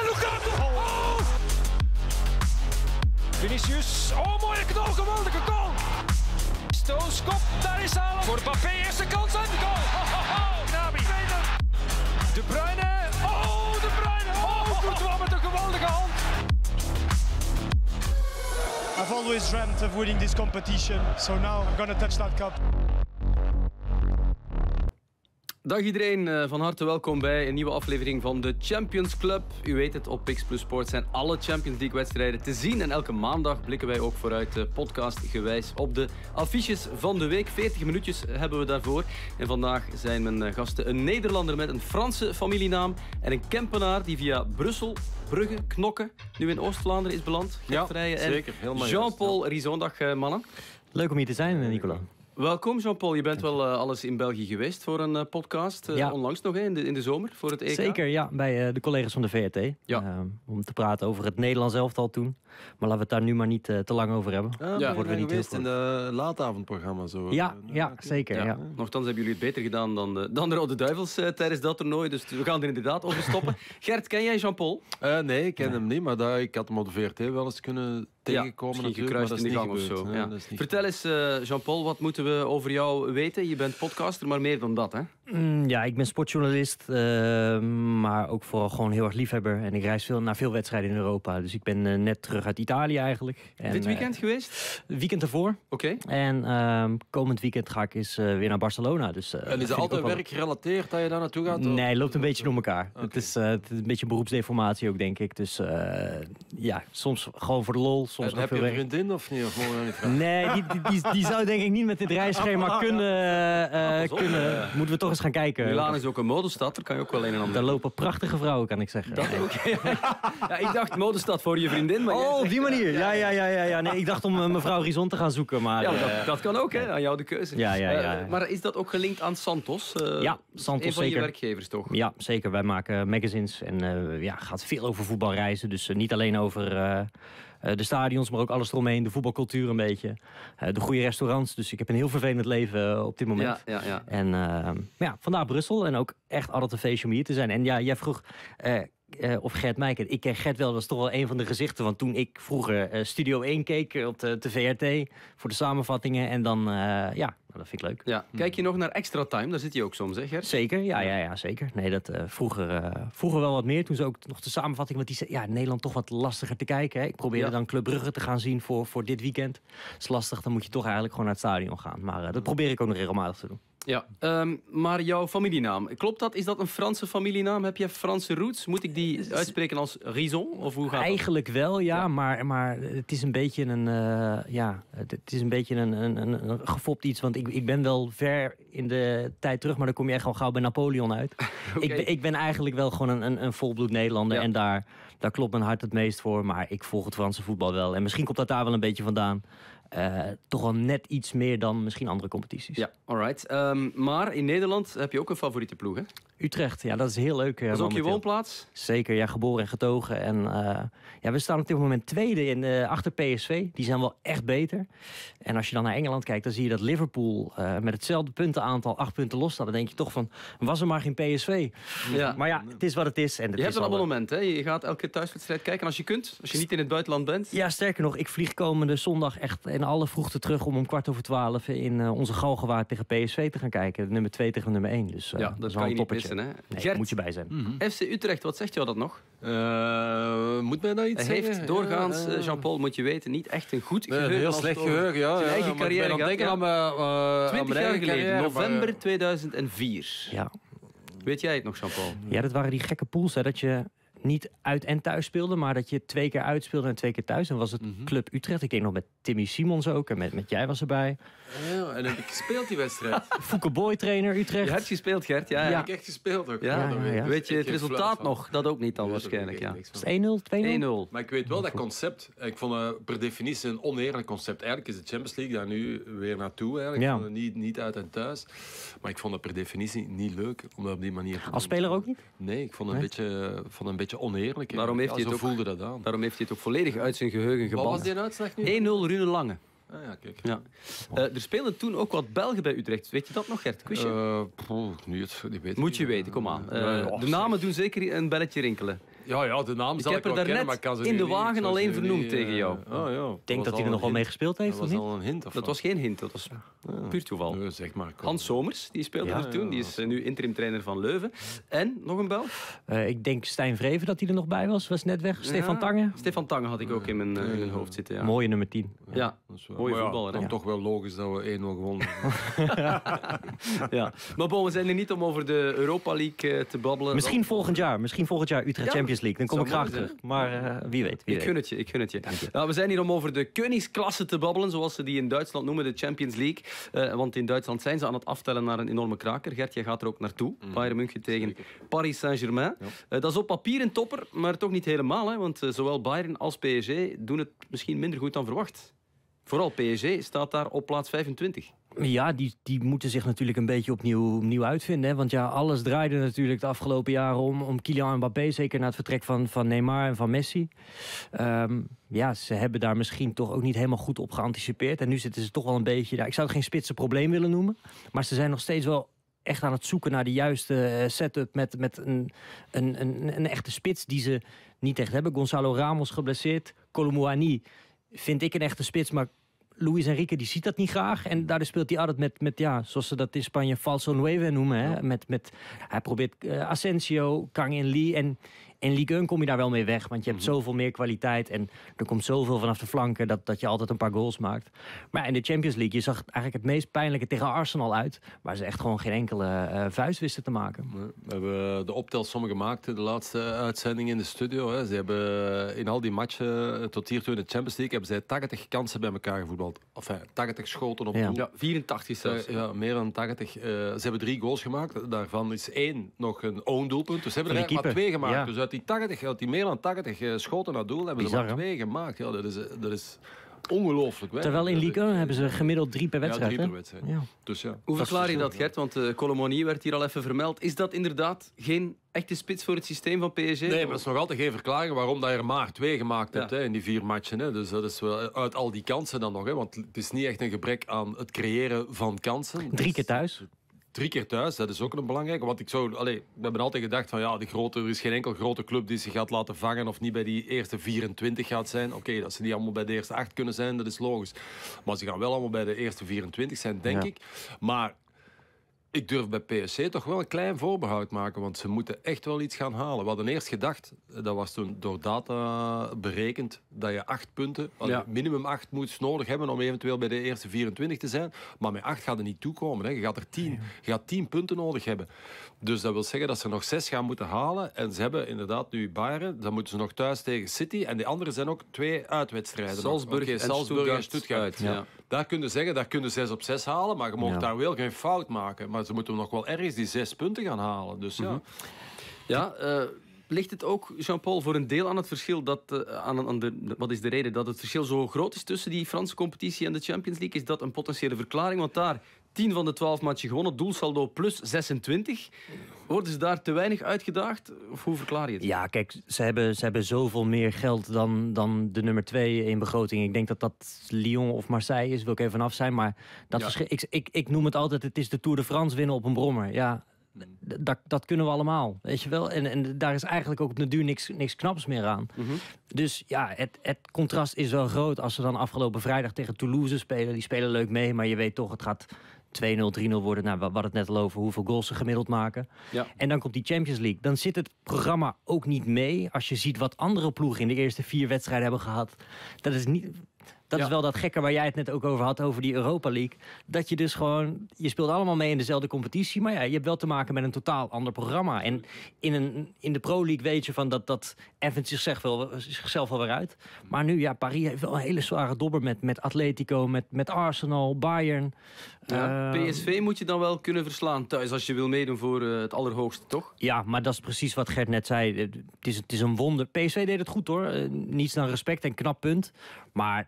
En Lukaku! Oh! Vinicius, oh mooie knal, geweldige goal! Stones, kop, daar is Haaland. Voor Mbappé, eerste kans en goal! Nabi, tweede. De Bruyne, oh De Bruyne! Oh, Courtois met een geweldige hand! I've always dreamt of winning this competition, so now I'm gonna touch that cup. Dag iedereen, van harte welkom bij een nieuwe aflevering van de Champions Club. U weet het, op Pix Plus Sport zijn alle Champions League wedstrijden te zien. En elke maandag blikken wij ook vooruit podcastgewijs op de affiches van de week. 40 minuutjes hebben we daarvoor. En vandaag zijn mijn gasten een Nederlander met een Franse familienaam en een Kempenaar die via Brussel, Brugge, Knokke nu in Oost-Vlaanderen is beland. Ja, zeker. Helemaal Jean-Paul Rizon, dag mannen. Leuk om hier te zijn, Nicola. Welkom Jean-Paul, je bent wel alles in België geweest voor een podcast, Ja. Onlangs nog in de zomer voor het EK. Zeker, ja, bij de collega's van de VRT. Ja. Om te praten over het Nederlands elftal toen. Maar laten we het daar nu maar niet te lang over hebben. Ja, worden we niet geweest in de laatavondprogramma zo. Ja, zeker. Ja. Nochtans hebben jullie het beter gedaan dan de Rode Duivels tijdens dat toernooi, dus we gaan er inderdaad over stoppen. Gert, ken jij Jean-Paul? Nee, ik ken hem niet, maar ik had hem op de VRT wel eens kunnen tegenkomen. Misschien natuurlijk, gekruist in de gang of zo. gebeurd. Ja. Dat is niet Vertel eens, Jean-Paul, wat moeten we over jou weten? Je bent podcaster, maar meer dan dat, hè? Ja, ik ben sportjournalist, maar ook vooral gewoon heel erg liefhebber. En ik reis naar veel wedstrijden in Europa. Dus ik ben net terug uit Italië eigenlijk. En, Dit weekend geweest? Weekend ervoor. Oké. En komend weekend ga ik eens weer naar Barcelona. Dus, En is vind het ik altijd ook wel... werkgerelateerd dat je daar naartoe gaat? Nee, het loopt een beetje door elkaar. Okay. Het is een beetje beroepsdeformatie ook, denk ik. Dus ja, soms gewoon voor de lol, soms nog heb veel je een werk. vriendin of niet? Of mogen we dat niet vragen? Nee, die zou denk ik niet met dit reisschema kunnen. Moeten we toch eens gaan kijken. Milaan is ook een modestad, daar kan je ook wel een en ander. Daar lopen prachtige vrouwen, kan ik zeggen. Dat ook. Ja, ik dacht modestad voor je vriendin. Maar Oh, op die manier. Ja. Nee, ik dacht om mevrouw Rizon te gaan zoeken. Maar, ja, dat kan ook, hè? Aan jou de keuze. Ja. Maar is dat ook gelinkt aan Santos? Ja, Santos een van zeker. je werkgevers, toch? Ja, zeker. Wij maken magazines en gaat veel over voetbal reizen. Dus niet alleen over de stadions, maar ook alles eromheen. De voetbalcultuur een beetje. De goede restaurants. Dus ik heb een heel vervelend leven op dit moment. Ja. En vandaar Brussel. En ook echt altijd een feestje om hier te zijn. En ja, jij vroeg of Gert mij kent. Ik ken Gert wel, dat is toch wel een van de gezichten. Want toen ik vroeger Studio 1 keek op de VRT voor de samenvattingen. En dan, dat vind ik leuk. Ja. Kijk je nog naar Extra Time? Daar zit je ook soms, hè Gert? Zeker, ja, zeker. Nee, dat vroeger wel wat meer. Toen ze ook nog de samenvatting, want die zei, ja, Nederland toch wat lastiger te kijken. Hè? Ik probeerde dan Club Brugge te gaan zien voor dit weekend. Dat is lastig, dan moet je toch eigenlijk gewoon naar het stadion gaan. Maar dat probeer ik ook nog regelmatig te doen. Ja, maar jouw familienaam, klopt dat? Is dat een Franse familienaam? Heb je Franse roots? Moet ik die uitspreken als Rizon? Of hoe gaat eigenlijk dat? wel, ja. Maar het is een beetje een gefopt iets. Want ik ben wel ver in de tijd terug, maar dan kom je echt al gauw bij Napoleon uit. Okay. Ik ben eigenlijk wel gewoon een volbloed Nederlander. Ja. En daar klopt mijn hart het meest voor. Maar ik volg het Franse voetbal wel. En misschien komt dat daar wel een beetje vandaan. Toch wel net iets meer dan misschien andere competities. Ja, alright. Maar in Nederland heb je ook een favoriete ploeg, hè? Utrecht, ja, dat is heel leuk. Dat is ook je woonplaats? Zeker, ja, geboren en getogen. En we staan op dit moment tweede achter PSV. Die zijn wel echt beter. En als je dan naar Engeland kijkt, dan zie je dat Liverpool met hetzelfde puntenaantal 8 punten los staat. Dan denk je toch van, was er maar geen PSV. Ja. Maar ja, het is wat het is. En je hebt een abonnement, hè? Je gaat elke thuiswedstrijd kijken als je kunt. Als je niet in het buitenland bent. Ja, sterker nog, ik vlieg komende zondag echt in alle vroegte terug om 11:15 in onze Galgenwaard tegen PSV te gaan kijken. Nummer 2 tegen nummer 1. Dus ja, dat kan je niet missen, hè? Nee, Gert, moet je bij zijn. FC Utrecht, wat zegt jou dat nog? Moet mij dat iets Hij zeggen? heeft doorgaans, Jean-Paul, moet je weten, niet echt een goed geheugen. Een heel slecht geheugen, ja. Zijn eigen carrière dan denken aan mijn 20 jaar geleden, carrière, november 2004. Ja. Weet jij het nog, Jean-Paul? Ja, dat waren die gekke pools, hè, dat je niet uit en thuis speelde, maar dat je 2 keer uitspeelde en 2 keer thuis. En was het Club Utrecht. Ik denk nog met Timmy Simons ook. En met jij was erbij. Ja, en heb ik gespeeld die wedstrijd. Fouke Boy trainer Utrecht. Je hebt gespeeld, Gert. Ja. Heb ik echt gespeeld ook. Ja. Weet je het Ik resultaat nog? Dat ook niet dan waarschijnlijk. Ja. Is het 1-0, 2-0? 1-0. Maar ik weet wel dat concept. Ik vond het per definitie een oneerlijk concept. Eigenlijk is de Champions League daar nu weer naartoe. Eigenlijk. Ja. Ik vond het niet uit en thuis. Maar ik vond het per definitie niet leuk om dat op die manier te doen. Als speler ook niet? Nee, ik vond het een beetje oneerlijk. Daarom heeft hij het ook, voelde dat aan. Daarom heeft hij het ook volledig uit zijn geheugen geband. Wat was die uitslag nu? 1-0 Rune Lange. Ah, ja, kijk. Ja. Er speelden toen ook wat Belgen bij Utrecht. Weet je dat nog, Gert? Quizje? Nu het, die weet Moet je weten, kom aan. De namen doen zeker een belletje rinkelen. Ja, de naam zal Ik ik heb wel er kennen, maar daarnet ik kan ze in nu de niet- wagen ik zou ze alleen nu vernoemd niet, tegen jou. ja. Ik denk dat hij er nog wel mee gespeeld heeft, Dat of was niet? al een hint, of Dat wat? was geen hint, dat was puur toeval. Nee, zeg maar. kom. Hans Somers, die speelde Ja. er toen. Die is nu interim trainer van Leuven. En, nog een bel? Ik denk Stijn Vreven dat hij er nog bij was net weg. Stefan Tange, Stefan Tange had ik ook in mijn hoofd zitten, ja. mooie nummer 10. Ja, Dat is wel- mooie maar voetballer, hè? Dan toch wel logisch dat we 1-0 gewonnen hebben. ja. Maar bon, we zijn er niet om over de Europa League te babbelen. Misschien volgend jaar Utrecht Ja, Champions League. Dan kom ik zou graag mooi terug. Maar wie weet. Ik gun het je. Nou, we zijn hier om over de Koningsklasse te babbelen, zoals ze die in Duitsland noemen, de Champions League. Want in Duitsland zijn ze aan het aftellen naar een enorme kraker. Gert, jij gaat er ook naartoe. Bayern München tegen Paris Saint-Germain. Dat is op papier een topper, maar toch niet helemaal. Hè? Want zowel Bayern als PSG doen het misschien minder goed dan verwacht. Vooral PSG staat daar op plaats 25. Ja, die moeten zich natuurlijk een beetje opnieuw uitvinden. Hè? Want ja, alles draaide natuurlijk de afgelopen jaren om Kylian Mbappé. Zeker na het vertrek van Neymar en van Messi. Ja, ze hebben daar misschien toch ook niet helemaal goed op geanticipeerd. En nu zitten ze toch wel een beetje daar. Ik zou het geen spitse probleem willen noemen. Maar ze zijn nog steeds wel echt aan het zoeken naar de juiste setup. Met een echte spits die ze niet echt hebben. Gonzalo Ramos geblesseerd. Colomouani vind ik een echte spits, maar Luis Enrique die ziet dat niet graag. En daardoor speelt hij altijd met zoals ze dat in Spanje falso nueve noemen. Hè? Ja. Hij probeert Asensio, Kang In Lee. En in Ligue 1 kom je daar wel mee weg. Want je hebt zoveel meer kwaliteit. En er komt zoveel vanaf de flanken dat je altijd een paar goals maakt. Maar in de Champions League, je zag eigenlijk het meest pijnlijke tegen Arsenal uit. Waar ze echt gewoon geen enkele vuist wisten te maken. We hebben de optelsom gemaakt, de laatste uitzending in de studio. Hè. Ze hebben in al die matchen tot hiertoe in de Champions League hebben zij 80 kansen bij elkaar gevoetbald. Enfin, 80 schoten op doel. Ja, 84 zelfs. Ja, meer dan 80. Ze hebben 3 goals gemaakt. Daarvan is 1 nog een own doelpunt. Dus ze hebben er eigenlijk maar 2 gemaakt. Ja. Dus uit die meer dan 80 schoten naar doel hebben Bizar, ze maar 2 gemaakt. Ja, dat is ongelooflijk. Terwijl in Ligue 1 hebben ze gemiddeld 3 per wedstrijd. Ja, 3 hè? per wedstrijd. Ja. Dus ja. Hoe verklaar je dat, verschil, Gert? Want Colomoni werd hier al even vermeld. Is dat inderdaad geen echte spits voor het systeem van PSG? Nee, maar dat is nog altijd geen verklaring waarom dat je er maar 2 gemaakt hebt, Ja. hè, in die 4 matchen. Hè. Dus dat is wel uit al die kansen dan nog. Hè, want het is niet echt een gebrek aan het creëren van kansen. 3 keer thuis. 3 keer thuis, dat is ook een belangrijke. Want we hebben altijd gedacht van ja, er is geen enkel grote club die zich gaat laten vangen of niet bij die eerste 24 gaat zijn. Oké, dat ze niet allemaal bij de eerste 8 kunnen zijn, dat is logisch. Maar ze gaan wel allemaal bij de eerste 24 zijn, denk ik. Maar ik durf bij PSG toch wel een klein voorbehoud maken, want ze moeten echt wel iets gaan halen. We hadden eerst gedacht, dat was toen door data berekend, dat je 8 punten, minimum 8 moet nodig hebben om eventueel bij de eerste 24 te zijn. Maar met 8 gaat er niet toekomen. Hè. Je gaat 10 punten nodig hebben. Dus dat wil zeggen dat ze nog 6 gaan moeten halen. En ze hebben inderdaad nu Bayern, dan moeten ze nog thuis tegen City. En de andere zijn ook 2 uitwedstrijden. Salzburg en Stuttgart. Uit. Ja. Daar kun je zeggen, daar kun je 6 op 6 halen, maar je mag daar wel geen fout maken. Maar ze moeten nog wel ergens die 6 punten gaan halen. Dus ja. Ja, ligt het ook, Jean-Paul, voor een deel aan het verschil wat is de reden dat het verschil zo groot is tussen die Franse competitie en de Champions League? Is dat een potentiële verklaring? Want daar 10 van de 12 matchen gewonnen, doelsaldo plus 26. Worden ze daar te weinig uitgedaagd? Of hoe verklaar je het? Ja, kijk, ze hebben zoveel meer geld dan de nummer 2 in begroting. Ik denk dat dat Lyon of Marseille is, wil ik even vanaf zijn. Maar dat verschil, ik noem het altijd, het is de Tour de France winnen op een brommer. Ja, dat kunnen we allemaal, weet je wel. En daar is eigenlijk ook op de duur niks knaps meer aan. Dus ja, het contrast is wel groot als ze dan afgelopen vrijdag tegen Toulouse spelen. Die spelen leuk mee, maar je weet toch, het gaat 2-0, 3-0 worden. Nou, we hadden het net al over hoeveel goals ze gemiddeld maken. Ja. En dan komt die Champions League. Dan zit het programma ook niet mee. Als je ziet wat andere ploegen in de eerste 4 wedstrijden hebben gehad. Dat is niet... Dat is wel dat gekke waar jij het net ook over had, over die Europa League. Dat je dus gewoon... Je speelt allemaal mee in dezelfde competitie, maar ja, je hebt wel te maken met een totaal ander programma. En in de Pro League weet je van dat Evans zichzelf wel weer uit. Maar nu, ja, Paris heeft wel een hele zware dobber met Atletico, met Arsenal, Bayern. Ja, PSV moet je dan wel kunnen verslaan thuis als je wil meedoen voor het allerhoogste, toch? Ja, maar dat is precies wat Gert net zei. Het is een wonder. PSV deed het goed hoor. Niets dan respect en knap punt. Maar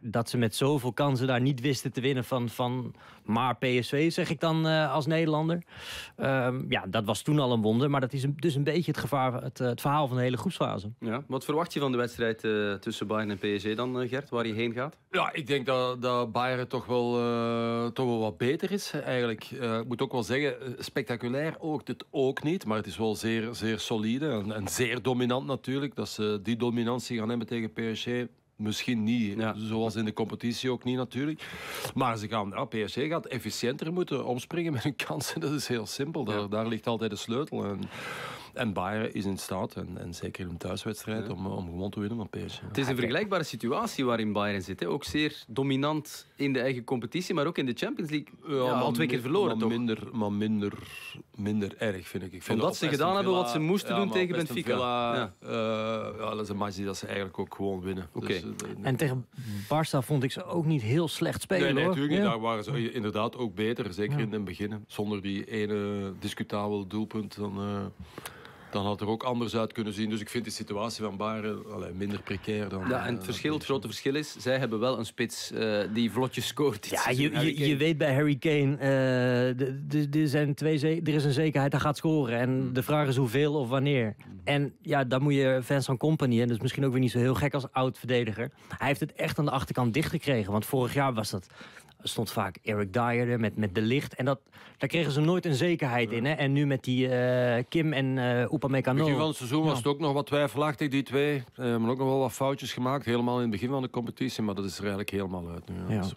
dat ze met zoveel kansen daar niet wisten te winnen van maar PSV, zeg ik dan als Nederlander. Dat was toen al een wonder. Maar dat is dus een beetje het verhaal van de hele groepsfase. Ja. Wat verwacht je van de wedstrijd tussen Bayern en PSG dan, Gert? Waar je heen gaat? Ja, ik denk dat Bayern toch wel wat beter is. Eigenlijk, ik moet ook wel zeggen, spectaculair oogt het ook niet. Maar het is wel zeer, zeer solide en zeer dominant natuurlijk. Dat ze die dominantie gaan hebben tegen PSG... Misschien niet, zoals in de competitie ook niet natuurlijk. Maar PSG gaat efficiënter moeten omspringen met hun kansen. Dat is heel simpel. Daar ligt altijd de sleutel. En Bayern is in staat, en zeker in een thuiswedstrijd, om gewoon te winnen van PSG. Het is een vergelijkbare situatie waarin Bayern zit. Hè? Ook zeer dominant in de eigen competitie, maar ook in de Champions League. Al 2 keer verloren, toch? Minder erg, vind ik. Omdat ze gedaan hebben wat ze moesten doen tegen Benfica. Dat is een match die ze eigenlijk ook gewoon winnen. Okay. Dus, en tegen Barça vond ik ze ook niet heel slecht spelen. Nee, natuurlijk niet. Daar waren ze inderdaad ook beter, zeker in het begin. Zonder die ene discutabele doelpunt dan had er ook anders uit kunnen zien. Dus ik vind de situatie van Bayern minder precair dan... Ja, en het grote verschil is, zij hebben wel een spits die vlotjes scoort. Ja, je weet bij Harry Kane, er is een zekerheid, hij gaat scoren. En de vraag is hoeveel of wanneer. En ja, dan moet je Vincent Kompany, en dat is misschien ook weer niet zo heel gek als oud-verdediger. Hij heeft het echt aan de achterkant dichtgekregen. Want vorig jaar stond vaak Eric Dyer er met De Ligt. En daar kregen ze nooit een zekerheid in. Hè? En nu met die Kim en Upamecano. Begin van het seizoen was het ook nog wat twijfelachtig, die twee. Maar ook nog wel wat foutjes gemaakt. Helemaal in het begin van de competitie. Maar dat is er eigenlijk helemaal uit nu. Ja.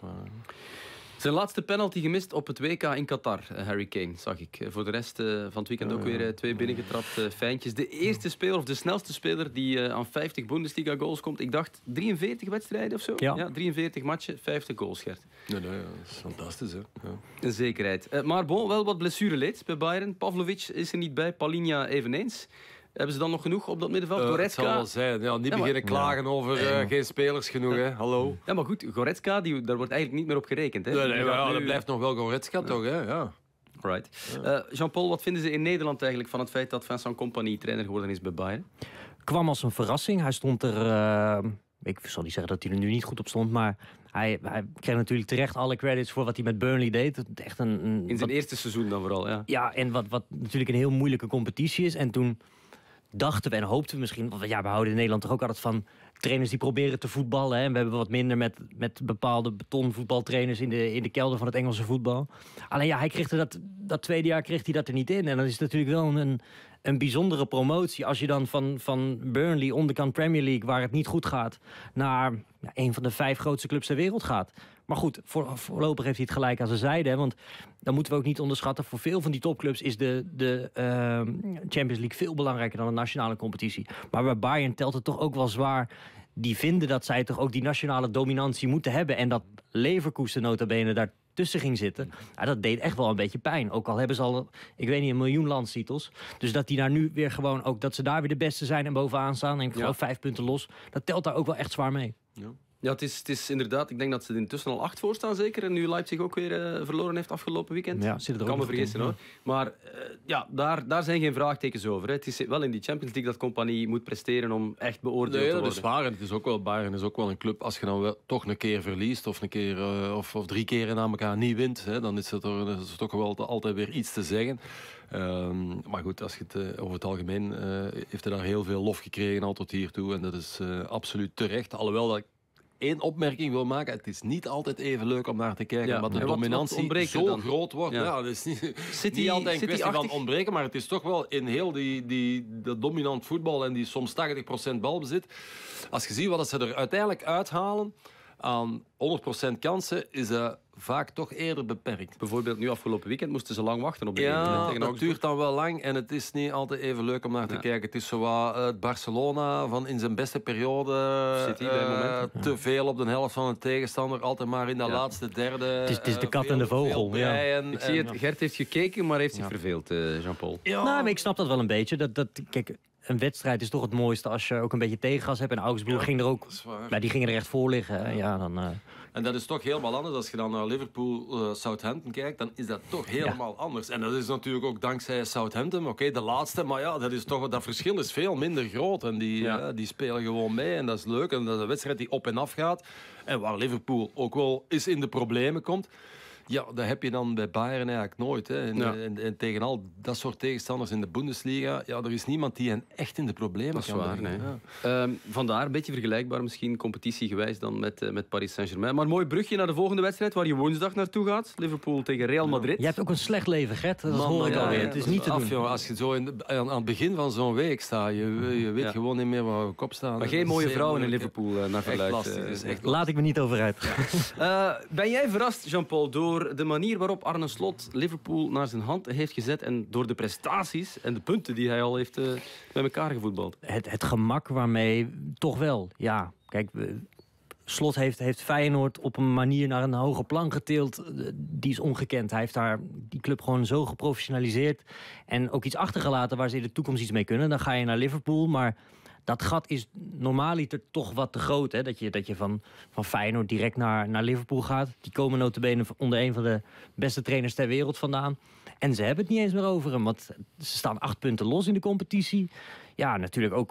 Zijn laatste penalty gemist op het WK in Qatar, Harry Kane, zag ik. Voor de rest van het weekend ook weer 2 binnengetrapt fijntjes. De eerste speler, of de snelste speler die aan 50 Bundesliga goals komt. Ik dacht 43 wedstrijden of zo? Ja, 43 matchen, 50 goals, Gert. Nee, dat is fantastisch, hè. Ja. Een zekerheid. Maar wel wat blessureleed bij Bayern. Pavlovic is er niet bij, Palinha eveneens. Hebben ze dan nog genoeg op dat middenveld? Goretzka... Het zal wel zijn. Ja, niet beginnen klagen over geen spelers genoeg. Hè. Hallo. Ja, maar goed, Goretzka, daar wordt eigenlijk niet meer op gerekend. Hè? Nee, dat blijft nog wel Goretzka, toch? Hè? Ja. Right. Jean-Paul, wat vinden ze in Nederland eigenlijk van het feit dat Vincent Kompany trainer geworden is bij Bayern? Kwam als een verrassing. Hij stond er... ik zal niet zeggen dat hij er nu niet goed op stond, maar hij kreeg natuurlijk terecht alle credits voor wat hij met Burnley deed. Echt in zijn eerste seizoen dan vooral, ja. Ja, en wat natuurlijk een heel moeilijke competitie is. En toen dachten we en hoopten we misschien... Want we houden in Nederland toch ook altijd van trainers die proberen te voetballen. Hè? En we hebben wat minder met bepaalde betonvoetbaltrainers in de kelder van het Engelse voetbal. Alleen hij kreeg dat tweede jaar kreeg hij dat er niet in. En dat is natuurlijk wel een bijzondere promotie. Als je dan van Burnley, onderkant Premier League, waar het niet goed gaat, naar een van de 5 grootste clubs ter wereld gaat. Maar goed, voorlopig heeft hij het gelijk aan zijn zijde. Hè? Want dan moeten we ook niet onderschatten. Voor veel van die topclubs is de Champions League veel belangrijker dan de nationale competitie. Maar bij Bayern telt het toch ook wel zwaar. Die vinden dat zij toch ook die nationale dominantie moeten hebben. En dat Leverkusen nota bene daartussen ging zitten. Ja, dat deed echt wel een beetje pijn. Ook al hebben ze al, ik weet niet, 1 miljoen landstitels. Dus dat die daar nu weer gewoon ook, dat ze daar weer de beste zijn en bovenaan staan. En ik geloof 5 punten los. Dat telt daar ook wel echt zwaar mee. Ja. Ja, het is inderdaad, ik denk dat ze er intussen al 8 voor staan zeker. En nu Leipzig ook weer verloren heeft afgelopen weekend. Ja, zit er ook kan me vergissen hoor. Maar daar zijn geen vraagtekens over. Hè. Het is wel in die Champions League dat Kompany moet presteren om echt beoordeeld te worden. Dat is waar. En het is ook wel, Bayern is ook wel een club, als je dan wel toch een keer verliest of een keer of 3 keer na elkaar niet wint, hè, dan is het toch wel altijd weer iets te zeggen. Maar goed, als je het over het algemeen heeft hij daar heel veel lof gekregen al tot hiertoe. En dat is absoluut terecht. Alhoewel dat ik 1 opmerking wil maken. Het is niet altijd even leuk om naar te kijken, omdat de dominantie zo groot wordt. Ja. Ja, het is niet altijd een kwestie van ontbreken, maar het is toch wel in heel dat dominant voetbal en die soms 80% balbezit. Als je ziet wat ze er uiteindelijk uithalen aan 100% kansen, is dat vaak toch eerder beperkt. Bijvoorbeeld nu afgelopen weekend moesten ze lang wachten op de tegen dat duurt dan wel lang en het is niet altijd even leuk om naar te kijken. Het is zo wat het Barcelona van in zijn beste periode te veel op de helft van een tegenstander, altijd maar in de laatste derde. Het is de kat en de vogel. Ik zie het, Gert heeft gekeken, maar heeft zich verveeld, Jean-Paul. Ja. Nou, maar ik snap dat wel een beetje. Kijk, een wedstrijd is toch het mooiste als je ook een beetje tegengas hebt. En Augsburg ging er ook, die gingen er echt voor liggen. Ja, dan... En dat is toch helemaal anders. Als je dan naar Liverpool-Southampton kijkt, dan is dat toch helemaal anders. En dat is natuurlijk ook dankzij Southampton. Oké, de laatste, maar ja, dat verschil is veel minder groot. En die spelen gewoon mee en dat is leuk. En dat is een wedstrijd die op en af gaat. En waar Liverpool ook wel eens in de problemen komt. Ja, dat heb je dan bij Bayern eigenlijk nooit. Hè. En tegen al dat soort tegenstanders in de Bundesliga, ja, er is niemand die hen echt in de problemen kan brengen. Nee. Vandaar een beetje vergelijkbaar misschien competitiegewijs dan met Paris Saint-Germain. Maar een mooi brugje naar de volgende wedstrijd waar je woensdag naartoe gaat. Liverpool tegen Real Madrid. Je hebt ook een slecht leven, Gert. Dat hoor ik alweer. Het is niet te doen. Jongen, als je zo aan het begin van zo'n week staat, je weet gewoon niet meer waar je kop staat. Maar geen mooie vrouwen in Liverpool naar verluidt. Laat ik me niet over uit. Ben jij verrast, Jean-Paul, door de manier waarop Arne Slot Liverpool naar zijn hand heeft gezet en door de prestaties en de punten die hij al heeft bij elkaar gevoetbald? Het gemak waarmee, toch wel. Ja, kijk, Slot heeft Feyenoord op een manier naar een hoger plan getild. Die is ongekend. Hij heeft daar die club gewoon zo geprofessionaliseerd en ook iets achtergelaten waar ze in de toekomst iets mee kunnen. Dan ga je naar Liverpool, maar dat gat is normaaliter toch wat te groot. Hè? Dat je van Feyenoord direct naar Liverpool gaat. Die komen notabene onder een van de beste trainers ter wereld vandaan. En ze hebben het niet eens meer over hem. Want ze staan 8 punten los in de competitie. Ja, natuurlijk ook.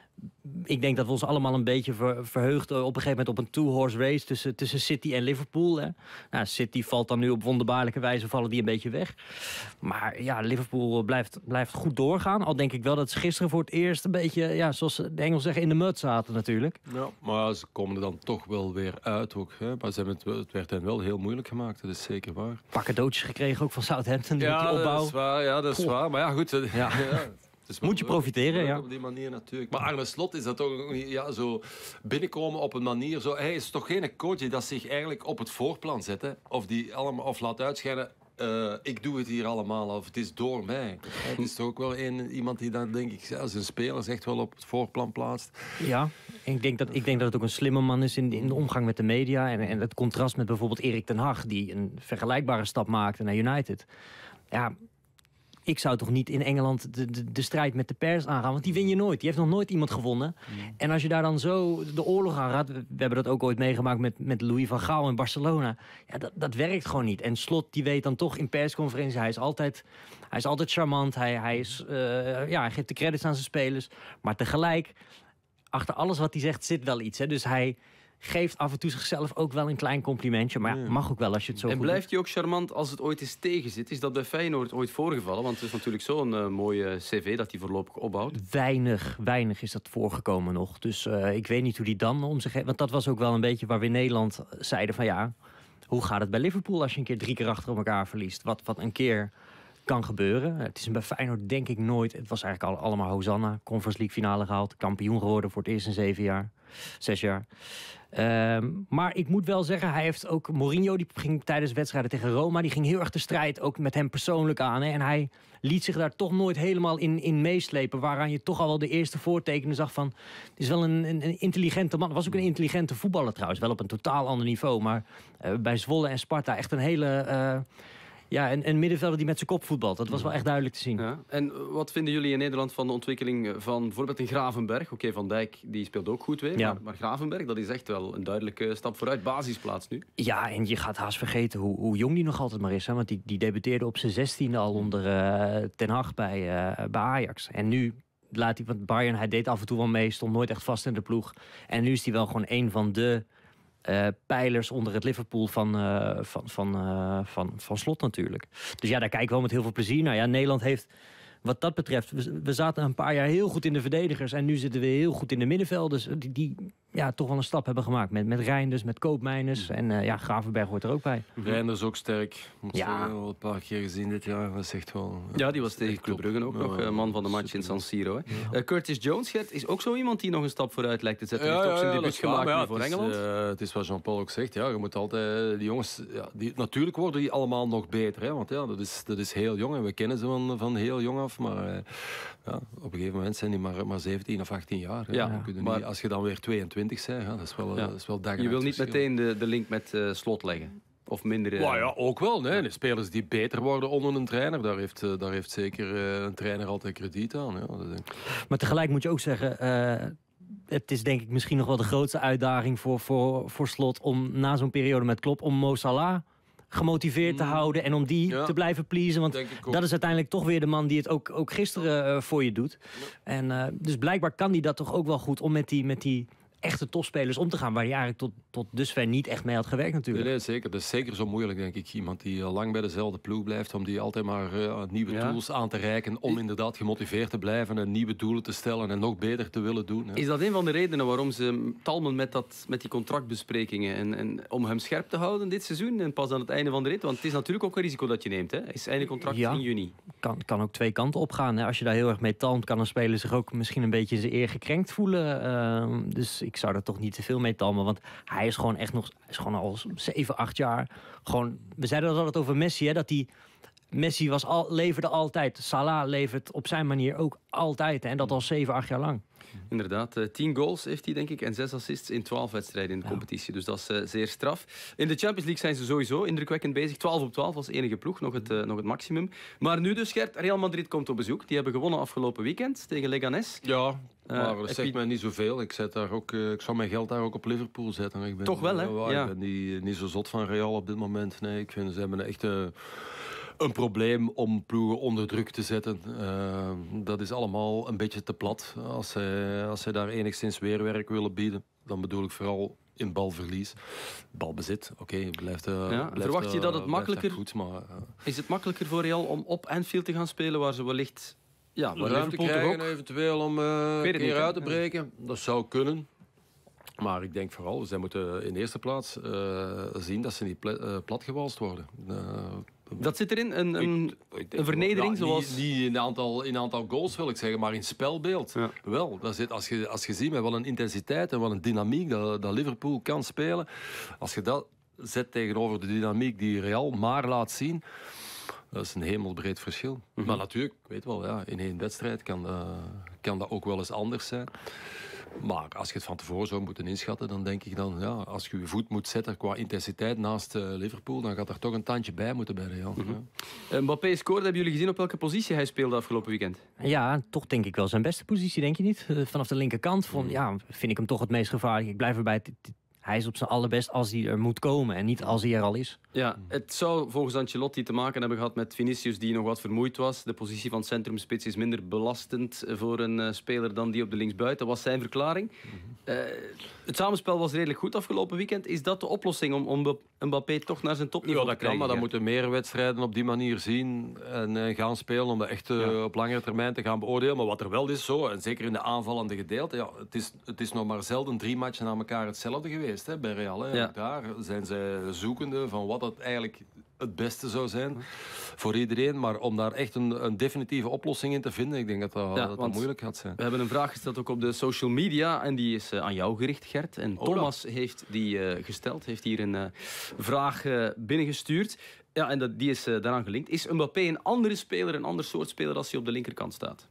Ik denk dat we ons allemaal een beetje verheugden op een gegeven moment op een two-horse race tussen City en Liverpool. Hè. Nou, City valt dan nu op wonderbaarlijke wijze, vallen die een beetje weg. Maar ja, Liverpool blijft goed doorgaan. Al denk ik wel dat ze gisteren voor het eerst een beetje, ja, zoals de Engels zeggen, in de mud zaten natuurlijk. Ja, maar ze komen er dan toch wel weer uit ook. Hè. Maar het werd hen wel heel moeilijk gemaakt, dat is zeker waar. Een paar cadeautjes gekregen ook van Southampton. Ja, die opbouw. Dat is waar. Ja, dat is waar. Maar ja, goed. Ja. Dus moet je profiteren, ja. Op die manier natuurlijk. Maar Arne Slot is dat toch zo binnenkomen op een manier. Zo, hij is toch geen coach die dat zich eigenlijk op het voorplan zet. Hè? Of laat uitschijnen. Ik doe het hier allemaal, of het is door mij. Het is toch ook wel iemand die dan, denk ik, zijn spelers echt wel op het voorplan plaatst. Ja, ik denk dat het ook een slimme man is in de omgang met de media. En het contrast met bijvoorbeeld Erik ten Hag, die een vergelijkbare stap maakte naar United. Ja, ik zou toch niet in Engeland de strijd met de pers aangaan, want die win je nooit. Die heeft nog nooit iemand gewonnen. En als je daar dan zo de oorlog aan gaat, we hebben dat ook ooit meegemaakt met Louis van Gaal in Barcelona. Ja, dat werkt gewoon niet. En Slot, die weet dan toch in persconferentie, hij is altijd charmant. Hij geeft de credits aan zijn spelers. Maar tegelijk, achter alles wat hij zegt, zit wel iets. Hè? Dus hij geeft af en toe zichzelf ook wel een klein complimentje. Maar ja, mag ook wel als je het zo. En blijft hij ook charmant als het ooit eens tegen zit? Is dat bij Feyenoord ooit voorgevallen? Want het is natuurlijk zo'n mooie cv dat hij voorlopig opbouwt. Weinig is dat voorgekomen nog. Dus ik weet niet hoe die dan om zich heeft. Want dat was ook wel een beetje waar we in Nederland zeiden van ja, hoe gaat het bij Liverpool als je een keer 3 keer achter elkaar verliest? Wat een keer kan gebeuren. Het is bij Feyenoord denk ik nooit. Het was eigenlijk allemaal Hosanna. Conference League finale gehaald. Kampioen geworden voor het eerst in 6 jaar. Maar ik moet wel zeggen, hij heeft ook Mourinho, die ging tijdens wedstrijden tegen Roma, die ging heel erg de strijd ook met hem persoonlijk aan. Hè? En hij liet zich daar toch nooit helemaal in meeslepen, waaraan je toch al wel de eerste voortekenen zag van, het is wel een intelligente man. Het was ook een intelligente voetballer trouwens, wel op een totaal ander niveau. Maar bij Zwolle en Sparta echt een hele een middenvelder die met zijn kop voetbalt. Dat was wel echt duidelijk te zien. Ja. En wat vinden jullie in Nederland van de ontwikkeling van bijvoorbeeld een Gravenberg? Oké, Van Dijk die speelt ook goed weer. Ja. Maar Gravenberg, dat is echt wel een duidelijke stap vooruit. Basisplaats nu. Ja, en je gaat haast vergeten hoe jong die nog altijd maar is. Hè? Want die debuteerde op zijn 16e al onder Ten Hag bij Ajax. En nu laat hij, want Bayern, hij deed af en toe wel mee, stond nooit echt vast in de ploeg. En nu is hij wel gewoon een van de pijlers onder het Liverpool van Slot natuurlijk. Dus ja, daar kijken we wel met heel veel plezier naar. Ja, Nederland heeft wat dat betreft, we zaten een paar jaar heel goed in de verdedigers en nu zitten we heel goed in de middenvelders die toch wel een stap hebben gemaakt. Met Reinders, met Koopmeiners en Gravenberg hoort er ook bij. Reinders ook sterk. Ja. Al een paar keer gezien dit jaar. Dat is echt wel. Ja, die was tegen Club Brugge ook nog. Man van de match in San Siro. Hè. Curtis Jones, Gert, is ook zo iemand die nog een stap vooruit lijkt te zetten. Hij heeft ook zijn debuut gemaakt voor Engeland. Het is wat Jean-Paul ook zegt. Ja, je moet altijd die jongens. Ja, natuurlijk worden die allemaal nog beter. Hè, want ja, dat is heel jong. En we kennen ze van heel jong af. Maar op een gegeven moment zijn die maar 17 of 18 jaar. Ja, maar als je dan weer 22 bent, dat is wel dag. Je wil niet meteen de link met Slot leggen. Of minder... Ja, ook wel. Nee. De spelers die beter worden onder een trainer, daar heeft zeker een trainer altijd krediet aan. Ja, dat denk ik. Maar tegelijk moet je ook zeggen... het is denk ik misschien nog wel de grootste uitdaging voor Slot... om na zo'n periode met Klopp, om Mo Salah gemotiveerd te houden... en om die te blijven pleasen. Want dat is uiteindelijk toch weer de man die het ook gisteren voor je doet. Ja. En dus blijkbaar kan hij dat toch ook wel goed om met die echte topspelers om te gaan... waar hij eigenlijk tot dusver niet echt mee had gewerkt natuurlijk. Nee, zeker. Dat is zeker zo moeilijk, denk ik. Iemand die lang bij dezelfde ploeg blijft... om die altijd maar nieuwe tools aan te reiken... om inderdaad gemotiveerd te blijven... en nieuwe doelen te stellen en nog beter te willen doen. Ja. Is dat een van de redenen waarom ze talmen met die contractbesprekingen... en om hem scherp te houden dit seizoen en pas aan het einde van de rit? Want het is natuurlijk ook een risico dat je neemt. Hè? Is einde contract in juni. Kan ook twee kanten opgaan. Hè? Als je daar heel erg mee talmt... kan een speler zich ook misschien een beetje zijn eer gekrenkt voelen. Dus ik zou er toch niet te veel mee talmen. Want hij is gewoon echt nog... is gewoon al 7, 8 jaar... Gewoon, we zeiden dat altijd over Messi, hè, dat die... Messi leverde altijd. Salah levert op zijn manier ook altijd. Hè, en dat al 7, 8 jaar lang. Inderdaad, 10 goals heeft hij denk ik en 6 assists in 12 wedstrijden in de competitie. Dus dat is zeer straf. In de Champions League zijn ze sowieso indrukwekkend bezig. 12 op 12 als enige ploeg, nog het maximum. Maar nu dus, Gert, Real Madrid komt op bezoek. Die hebben gewonnen afgelopen weekend tegen Leganés. Ja, maar dat zegt mij niet zoveel. Ik zou mijn geld daar ook op Liverpool zetten. Toch wel, hè? Ja. Ik ben niet zo zot van Real op dit moment. Nee, ik vind ze hebben echt... een probleem om ploegen onder druk te zetten. Dat is allemaal een beetje te plat. Als zij daar enigszins weerwerk willen bieden, dan bedoel ik vooral in balverlies. Balbezit, blijft verwacht je dat het makkelijker goed, maar, is het makkelijker voor Real om op Anfield te gaan spelen, waar ze wellicht ruimte krijgen eventueel om een keer uit te breken? Dat zou kunnen. Maar ik denk vooral, zij moeten in eerste plaats zien dat ze niet platgewalst worden. Dat zit erin, een vernedering zoals... Niet in aantal goals wil ik zeggen, maar in spelbeeld. Ja. Wel, dat zit, als je ziet met wat een intensiteit en wat een dynamiek dat Liverpool kan spelen. Als je dat zet tegenover de dynamiek die Real maar laat zien... Dat is een hemelbreed verschil. Maar natuurlijk, ik weet wel, in één wedstrijd kan dat ook wel eens anders zijn. Maar als je het van tevoren zou moeten inschatten, dan denk ik als je je voet moet zetten qua intensiteit naast Liverpool, dan gaat er toch een tandje bij moeten bij Real. Mbappé scoorde, hebben jullie gezien op welke positie hij speelde afgelopen weekend? Ja, toch denk ik wel zijn beste positie, denk je niet? Vanaf de linkerkant vind ik hem toch het meest gevaarlijk. Ik blijf erbij. Hij is op zijn allerbest als hij er moet komen en niet als hij er al is. Ja, het zou volgens Ancelotti te maken hebben gehad met Vinicius die nog wat vermoeid was. De positie van centrumspits is minder belastend voor een speler dan die op de linksbuiten. Was zijn verklaring. Het samenspel was redelijk goed afgelopen weekend. Is dat de oplossing om Mbappé toch naar zijn topniveau te krijgen? Ja, dat kan, maar dan moeten meer wedstrijden op die manier zien en gaan spelen om dat echt op langere termijn te gaan beoordelen. Maar wat er wel is zo, en zeker in de aanvallende gedeelte, het is nog maar zelden 3 matchen aan elkaar hetzelfde geweest bij Real. Hè. Daar zijn zij zoekende van wat het eigenlijk het beste zou zijn voor iedereen. Maar om daar echt een definitieve oplossing in te vinden, ik denk dat moeilijk gaat zijn. We hebben een vraag gesteld ook op de social media en die is aan jou gericht, Gert. En Thomas heeft die gesteld, heeft hier een vraag binnengestuurd. Ja, en die is daaraan gelinkt. Is Mbappé een andere speler, een ander soort speler als hij op de linkerkant staat?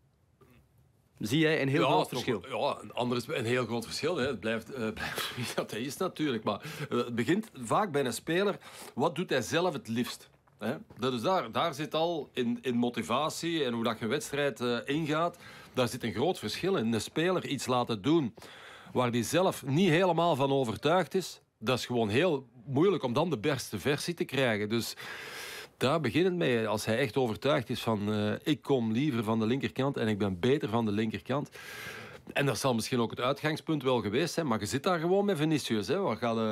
Zie jij een heel groot verschil? Een heel groot verschil. Hè. Het blijft dat is natuurlijk. Maar het begint vaak bij een speler. Wat doet hij zelf het liefst? Hè? Dus daar zit al in motivatie en hoe dat je een wedstrijd ingaat. Daar zit een groot verschil in. Een speler iets laten doen waar hij zelf niet helemaal van overtuigd is. Dat is gewoon heel moeilijk om dan de beste versie te krijgen. Dus... daar begint het mee. Als hij echt overtuigd is van ik kom liever van de linkerkant en ik ben beter van de linkerkant. En dat zal misschien ook het uitgangspunt wel geweest zijn, maar je zit daar gewoon met Vinicius. Hè. Wat gaat,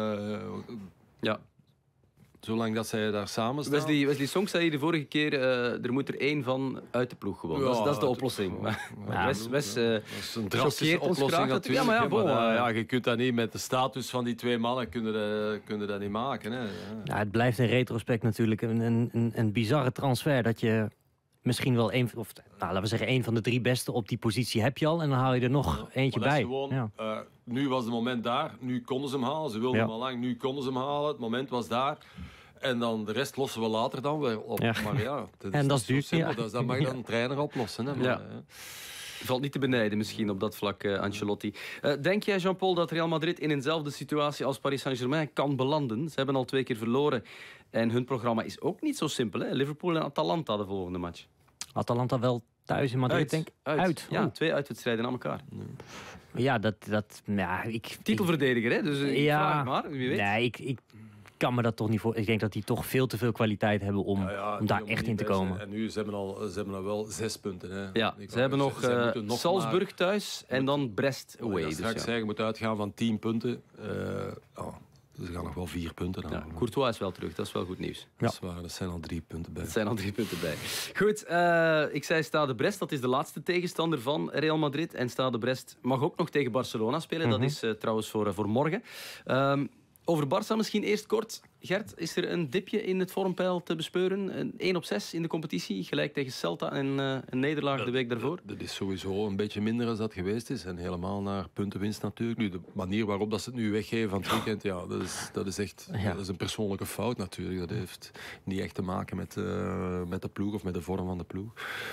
zolang dat zij daar samen staan. Wesley Song zei de vorige keer, er moet er 1 van uit de ploeg gewoon. Dat is de oplossing. Wes dat is een drastische oplossing natuurlijk. Je kunt dat niet met de status van die 2 mannen kunnen dat niet maken. Hè. Ja, het blijft in retrospect natuurlijk een bizarre transfer dat je misschien wel laten we zeggen 1 van de 3 beste op die positie heb je al en dan haal je er nog eentje bij. Gewoon, nu was het moment daar, nu konden ze hem halen. Ze wilden hem al lang, nu konden ze hem halen. Het moment was daar. En dan de rest lossen we later dan weer op. Ja. Maar dat is duur. Dat mag dan een trainer oplossen. Hè. Maar, Valt niet te benijden misschien op dat vlak, Ancelotti. Denk jij, Jean-Paul, dat Real Madrid in eenzelfde situatie als Paris Saint-Germain kan belanden? Ze hebben al 2 keer verloren en hun programma is ook niet zo simpel. Hè? Liverpool en Atalanta de volgende match. Atalanta wel thuis in Madrid, denk ik. Uit. Ja, 2 uitwedstrijden aan elkaar. Ja, Titelverdediger, hè? Dus vraag maar, wie weet. Nee, ik kan me dat toch niet voor. Ik denk dat die toch veel te veel kwaliteit hebben om daar echt in te komen. En nu, ze hebben al wel 6 punten. Hè. Ja, ze hebben nog Salzburg thuis en dan Brest away. Dus straks zeggen, je moet uitgaan van 10 punten. Dus ze gaan nog wel 4 punten. Dan. Ja, Courtois is wel terug, dat is wel goed nieuws. Ja. Dat zijn al 3 punten bij. Goed, ik zei Stade Brest, dat is de laatste tegenstander van Real Madrid. En Stade Brest mag ook nog tegen Barcelona spelen. Dat is trouwens voor morgen. Over Barça misschien eerst kort. Gert, is er een dipje in het vormpeil te bespeuren? 1 op 6 in de competitie, gelijk tegen Celta en een nederlaag de week daarvoor? Dat is sowieso een beetje minder dan dat geweest is. En helemaal naar puntenwinst natuurlijk. Nu, de manier waarop dat ze het nu weggeven van het weekend, dat is echt dat is een persoonlijke fout natuurlijk. Dat heeft niet echt te maken met de ploeg of met de vorm van de ploeg.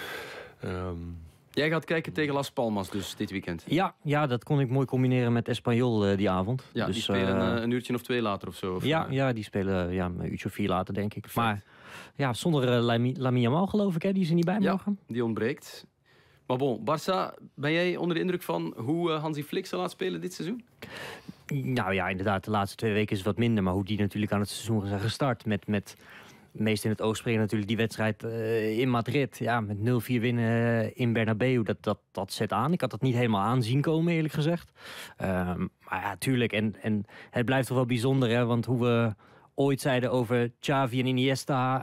Jij gaat kijken tegen Las Palmas dus dit weekend? Ja, dat kon ik mooi combineren met Espanyol die avond. Ja, dus, die spelen een uurtje of 2 later of zo? Of, ja, die spelen een uurtje of 4 later, denk ik. Perfect. Maar ja, zonder Lamine Yamal, geloof ik, hè, die is er niet bij mogen. Die ontbreekt. Maar bon, Barça, ben jij onder de indruk van hoe Hansi Flick zal laten spelen dit seizoen? Nou ja, inderdaad, de laatste 2 weken is het wat minder. Maar hoe die natuurlijk aan het seizoen zijn gestart met meest in het oog springen natuurlijk die wedstrijd in Madrid. Ja, met 0-4 winnen in Bernabeu, dat zet aan. Ik had dat niet helemaal aanzien komen, eerlijk gezegd. Maar ja, tuurlijk. En het blijft toch wel bijzonder, hè? Want hoe we ooit zeiden over Xavi en Iniesta,